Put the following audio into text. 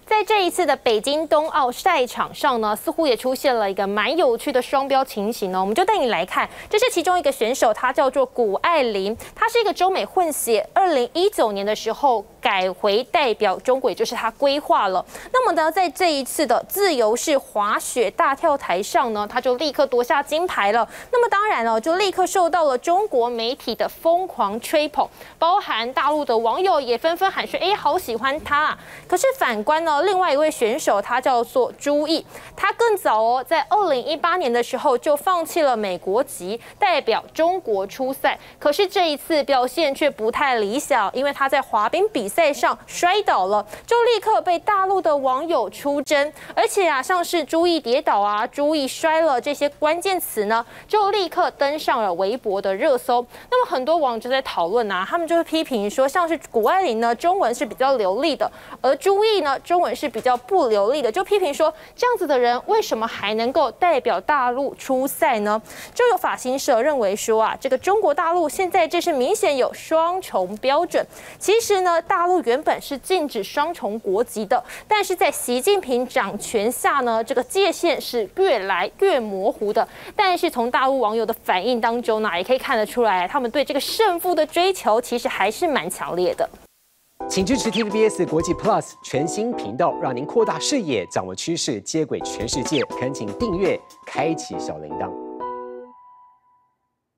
在这一次的北京冬奥赛场上呢，似乎也出现了一个蛮有趣的双标情形呢。我们就带你来看，这是其中一个选手，他叫做谷爱凌，他是一个中美混血，2019年的时候改回代表中国，也就是他规划了。那么呢，在这一次的自由式滑雪大跳台上呢，他就立刻夺下金牌了。那么当然了，就立刻受到了中国媒体的疯狂吹捧，包含大陆的网友也纷纷喊说：“哎，好喜欢他啊！”可是反观呢，另外一位选手，他叫做朱毅，他更早哦，在2018年的时候就放弃了美国籍，代表中国出赛。可是这一次表现却不太理想，因为他在滑冰比赛上摔倒了，就立刻被大陆的网友出征。而且啊，像是朱毅跌倒啊、朱毅摔了这些关键词呢，就立刻登上了微博的热搜。那么很多网友就在讨论啊，他们就会批评说，像是谷爱凌呢，中文是比较流利的，而朱毅呢，中文是比较不流利的，就批评说这样子的人为什么还能够代表大陆出赛呢？就有法新社认为说啊，这个中国大陆现在这是明显有双重标准。其实呢，大陆原本是禁止双重国籍的，但是在习近平掌权下呢，这个界限是越来越模糊的。但是从大陆网友的反应当中呢，也可以看得出来，他们对这个胜负的追求其实还是蛮强烈的。 请支持 TVBS 国际 Plus 全新频道，让您扩大视野，掌握趋势，接轨全世界。恳请订阅，开启小铃铛。